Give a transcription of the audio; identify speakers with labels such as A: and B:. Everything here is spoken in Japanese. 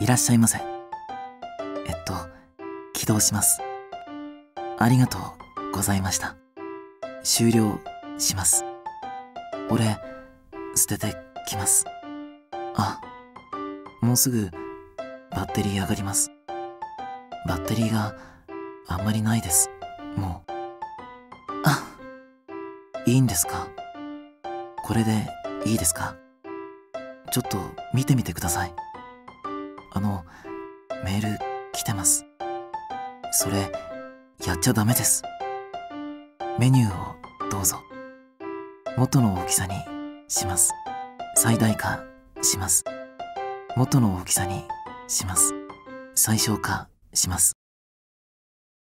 A: いらっしゃいませ。起動します。ありがとうございました。終了します。俺、捨ててきます。あ、もうすぐバッテリー上がります。バッテリーがあんまりないです。もう。あ、いいんですか？これでいいですか？ちょっと見てみてください。メール来てます。それ、やっちゃダメです。メニューをどうぞ。元の大きさにします。最大化します。元の大きさにします。最小化します。